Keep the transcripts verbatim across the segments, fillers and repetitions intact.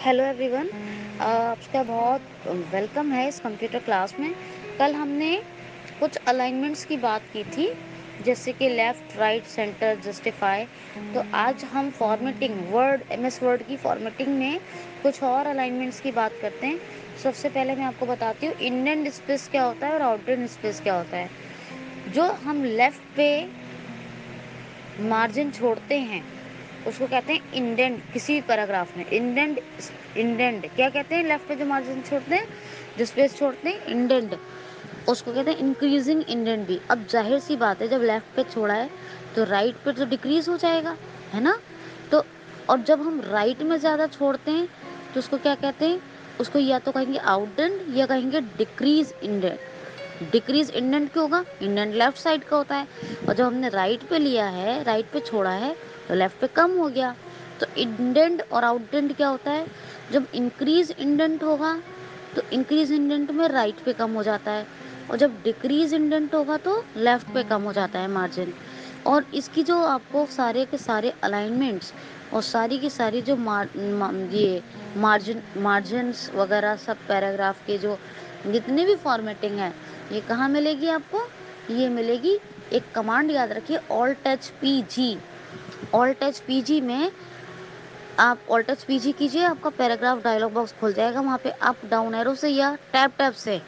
Hello everyone, आपका बहुत welcome है इस कंप्यूटर क्लास में। कल हमने कुछ अलाइनमेंट्स की बात की थी, जैसे कि लेफ़्ट, राइट, सेंटर, जस्टिफाई। तो आज हम फॉर्मेटिंग वर्ड एमएस वर्ड की फॉर्मेटिंग में कुछ और अलाइनमेंट्स की बात करते हैं। सबसे पहले मैं आपको बताती हूँ इंडेंट स्पेस क्या होता है और आउटडेंट स्पेस क्या होता है। जो हम लेफ़्ट पे मार्जिन छोड़ते हैं उसको कहते हैं इंडेंट। किसी भी पैराग्राफ में इंडेंट इंडेंट क्या कहते हैं? लेफ्ट पे जो मार्जिन छोड़ते हैं, जो स्पेस छोड़ते हैं, इंडेंट, उसको कहते हैं इंक्रीजिंग इंडेंट भी। अब जाहिर सी बात है, जब लेफ्ट पे छोड़ा है तो राइट पे तो डिक्रीज हो जाएगा, है ना? तो और जब हम राइट में ज़्यादा छोड़ते हैं तो उसको क्या कहते हैं? उसको या तो कहेंगे आउटडेंट या कहेंगे डिक्रीज इंडेंट। डिक्रीज इंडेंट क्यों होगा? इंडेंट लेफ्ट साइड का होता है, और जब हमने राइट पे लिया है, राइट पे छोड़ा है, तो लेफ्ट पे कम हो गया। तो इंडेंट और आउटडेंट क्या होता है? जब इंक्रीज इंडेंट होगा तो इंक्रीज इंडेंट में राइट पे कम हो जाता है, और जब डिक्रीज इंडेंट होगा तो लेफ्ट पे कम हो जाता है मार्जिन। और इसकी जो आपको सारे के सारे अलाइनमेंट्स और सारी की सारी जो मार, मा, ये मार्जिन मार्जिन्स वगैरह सब पैराग्राफ के जो जितनी भी फॉर्मेटिंग है, ये कहाँ मिलेगी आपको? ये मिलेगी, एक कमांड याद रखिए, Alt H P G. Alt H P G में आप ऑल्ट एच पी जी कीजिए, आपका पैराग्राफ डायलॉग बॉक्स खुल जाएगा। वहाँ पे अप डाउन एरो से या टैप टैप से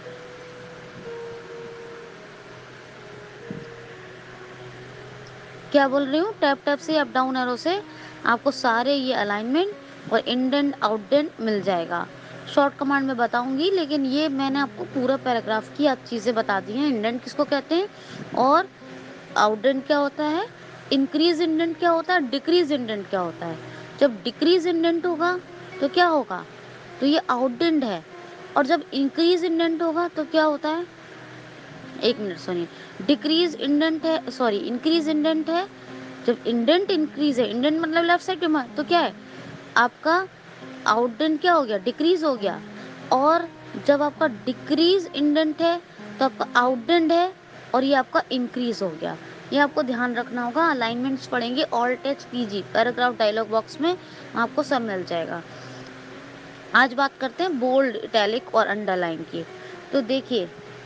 क्या बोल रही हूँ, टैप टैप से अप डाउन एरो से आपको सारे ये अलाइनमेंट और इंडेंट आउटडेंट मिल जाएगा। शॉर्ट कमांड में बताऊंगी, लेकिन ये मैंने आपको पूरा पैराग्राफ की आप चीज़ें बता दी हैं। इंडेंट किसको कहते हैं और आउटडेंट क्या होता है, इंक्रीज इंडेंट क्या होता है, डिक्रीज इंडेंट क्या होता है। जब डिक्रीज इंडेंट होगा तो क्या होगा? तो ये आउटडेंट है। और जब इंक्रीज इंडेंट होगा तो क्या होता है? एक मिनट सुनिए, डिक्रीज इंडेंट है, सॉरी इंक्रीज इंडेंट है। जब इंडेंट इंक्रीज है, इंडेंट मतलब लेफ्ट साइड में, तो क्या है आपका? आउटडेंट क्या हो गया? डिक्रीज हो गया। और जब आपका डिक्रीज इंडेंट है तो आपका आउटडेंट है, और ये आपका इंक्रीज हो गया। ये आपको ध्यान रखना होगा। अलाइनमेंट्स पढ़ेंगे Alt H P G, paragraph dialog box में आपको सब मिल जाएगा। आज बात करते हैं बोल्ड, इटैलिक और अंडरलाइन की। तो देखिए,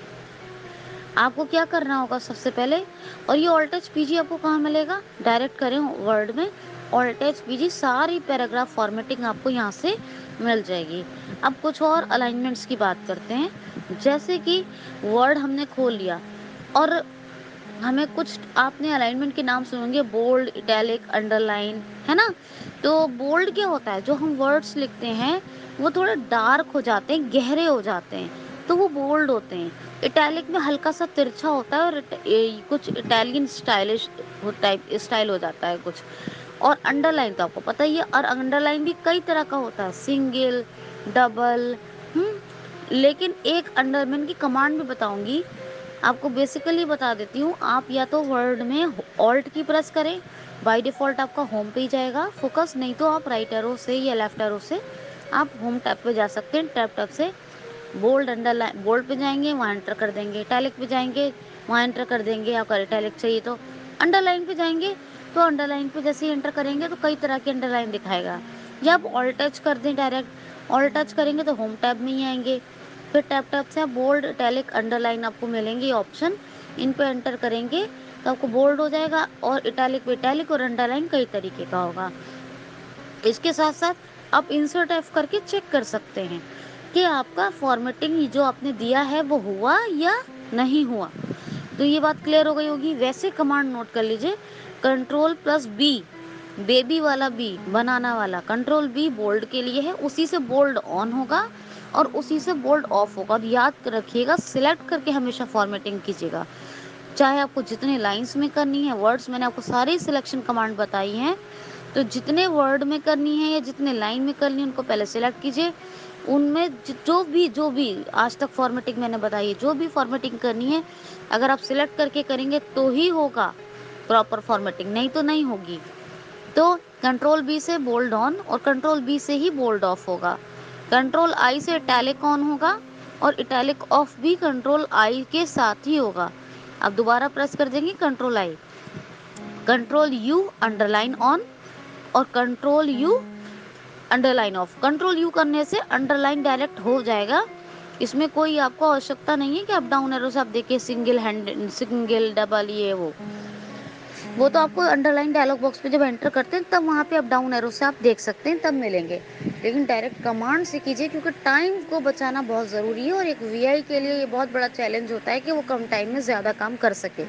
आपको क्या करना होगा सबसे पहले, और ये ऑल्ट एच पी जी आपको कहाँ मिलेगा? डायरेक्ट करें वर्ड में ऑल्ट एच पी जी, सारी पैराग्राफ फॉर्मेटिंग आपको यहाँ से मिल जाएगी। अब कुछ और अलाइनमेंट्स की बात करते हैं। जैसे कि वर्ड हमने खोल लिया और हमें कुछ, आपने अलाइनमेंट के नाम सुनेंगे, बोल्ड, इटैलिक, अंडरलाइन, है ना? तो बोल्ड क्या होता है? जो हम वर्ड्स लिखते हैं वो थोड़े डार्क हो जाते हैं, गहरे हो जाते हैं, तो वो बोल्ड होते हैं। इटैलिक में हल्का सा तिरछा होता है, और इट- ये कुछ इटालियन स्टाइलिश टाइप स्टाइल हो जाता है कुछ। और अंडरलाइन तो आपको पता ही है, और अंडरलाइन भी कई तरह का होता है, सिंगल, डबल। हम्म लेकिन एक अंडरलाइन की कमांड भी बताऊंगी आपको, बेसिकली बता देती हूँ। आप या तो वर्ड में ऑल्ट की प्रेस करें, बाय डिफ़ॉल्ट आपका होम पे ही जाएगा फोकस, नहीं तो आप राइट एरो से या लेफ्ट एरो से आप होम टैब पे जा सकते हैं। टैब टैब से बोल्ड, अंडरलाइन, बोल्ड पे जाएंगे, वहाँ एंटर कर देंगे। इटैलिक पे जाएंगे, वहाँ एंटर कर देंगे। आपका इटैलिक चाहिए तो अंडरलाइन पे जाएंगे, तो अंडरलाइन पे जैसे ही एंटर करेंगे तो कई तरह की अंडरलाइन दिखाएगा। या आप ऑल्ट टच कर दें, डायरेक्ट ऑल्ट टच करेंगे तो होम टैब में ही आएंगे। फिर टैप टैप से आप बोल्ड, इटैलिक, अंडरलाइन आपको मिलेंगे ऑप्शन, इन पे एंटर करेंगे तो आपको बोल्ड हो जाएगा, और इटैलिक पे इटैलिक और अंडरलाइन कई तरीके का होगा। इसके साथ साथ आप इंसर्ट एफ करके चेक कर सकते हैं कि आपका फॉर्मेटिंग जो आपने दिया है वो हुआ या नहीं हुआ। तो ये बात क्लियर हो गई होगी। वैसे कमांड नोट कर लीजिए, कंट्रोल प्लस बी, बेबी वाला बी, बनाना वाला, कंट्रोल बी बोल्ड के लिए है, उसी से बोल्ड ऑन होगा और उसी से बोल्ड ऑफ होगा। और याद रखिएगा, सिलेक्ट करके हमेशा फॉर्मेटिंग कीजिएगा, चाहे आपको जितने लाइंस में करनी है। वर्ड्स मैंने आपको सारी सिलेक्शन कमांड बताई हैं, तो जितने वर्ड में करनी है या जितने लाइन में करनी है उनको पहले सिलेक्ट कीजिए। उनमें जो भी जो भी आज तक फॉर्मेटिंग मैंने बताई है, जो भी फॉर्मेटिंग करनी है, अगर आप सिलेक्ट करके करेंगे तो ही होगा प्रॉपर फॉर्मेटिंग, नहीं तो नहीं होगी। तो कंट्रोल बी से बोल्ड ऑन और कंट्रोल बी से ही बोल्ड ऑफ होगा। कंट्रोल आई से इटैलिक ऑन होगा और इटैलिक ऑफ भी कंट्रोल आई के साथ ही होगा। अब दोबारा प्रेस कर देंगे control I, control U underline on, और control U underline off. Control U करने से अंडरलाइन डायरेक्ट हो जाएगा। इसमें कोई आपको आवश्यकता नहीं है कि अप डाउन एरो से आप देखिए सिंगल हैंड, सिंगल डबल, ये वो वो तो आपको अंडरलाइन डायलॉग बॉक्स पे जब एंटर करते हैं तब वहाँ पे अप डाउन एरो से आप देख सकते हैं, तब मिलेंगे। लेकिन डायरेक्ट कमांड से कीजिए, क्योंकि टाइम को बचाना बहुत ज़रूरी है और एक वीआई के लिए ये बहुत बड़ा चैलेंज होता है कि वो कम टाइम में ज़्यादा काम कर सके।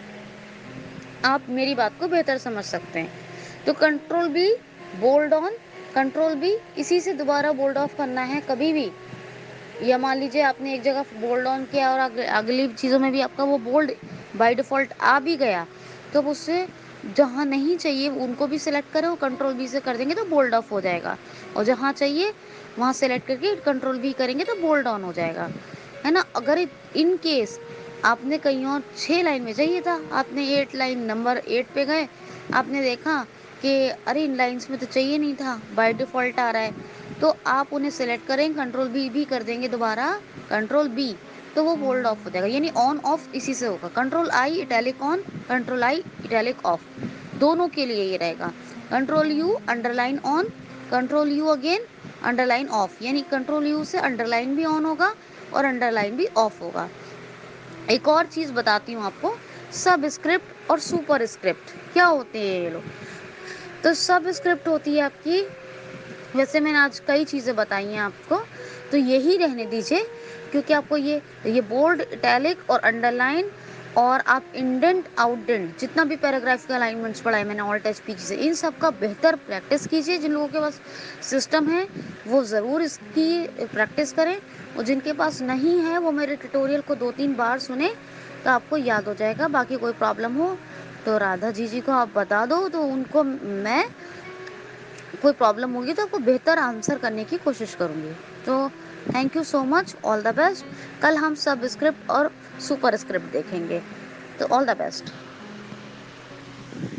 आप मेरी बात को बेहतर समझ सकते हैं। तो control B, bold on, control B, इसी से दोबारा बोल्ड ऑफ करना है कभी भी। या मान लीजिए आपने एक जगह बोल्ड ऑन किया और अग, अगली चीज़ों में भी आपका वो बोल्ड बाय डिफ़ॉल्ट आ भी गया, तो उससे जहाँ नहीं चाहिए उनको भी सिलेक्ट करें और कंट्रोल बी से कर देंगे तो बोल्ड ऑफ हो जाएगा, और जहाँ चाहिए वहाँ सेलेक्ट करके कंट्रोल बी करेंगे तो बोल्ड ऑन हो जाएगा, है ना। अगर इन केस आपने कहीं और छः लाइन में चाहिए था, आपने एट लाइन नंबर एट पे गए, आपने देखा कि अरे इन लाइन्स में तो चाहिए नहीं था, बाय डिफ़ॉल्ट आ रहा है, तो आप उन्हें सेलेक्ट करें, कंट्रोल बी भी कर देंगे दोबारा, कंट्रोल बी, तो वो बोल्ड ऑफ हो जाएगा, यानी ऑन ऑफ इसी से होगा। Control I italic on, control I italic off, दोनों के लिए ये रहेगा। Control U underline on, control U again underline off, यानी कंट्रोल यू से अंडरलाइन भी ऑन होगा और अंडरलाइन भी ऑफ होगा। एक और चीज़ बताती हूँ आपको, सब स्क्रिप्ट और सुपर स्क्रिप्ट क्या होते हैं ये लोग। तो सब स्क्रिप्ट होती है आपकी, वैसे मैंने आज कई चीज़ें बताई हैं आपको, तो यही रहने दीजिए, क्योंकि आपको ये ये बोल्ड, इटैलिक और अंडरलाइन और आप इंडेंट आउटडेंट जितना भी पैराग्राफ के अलाइनमेंट्स पढ़ाए मैंने, ऑल्ट एच पी से, इन सब का बेहतर प्रैक्टिस कीजिए। जिन लोगों के पास सिस्टम है वो ज़रूर इसकी प्रैक्टिस करें, और जिनके पास नहीं है वो मेरे ट्यूटोरियल को दो तीन बार सुने तो आपको याद हो जाएगा। बाकी कोई प्रॉब्लम हो तो राधा जी जी को आप बता दो, तो उनको मैं कोई प्रॉब्लम होगी तो आपको बेहतर आंसर करने की कोशिश करूँगी। तो thank you so much, all the best. कल हम सब स्क्रिप्ट और सुपर स्क्रिप्ट देखेंगे, तो ऑल द बेस्ट।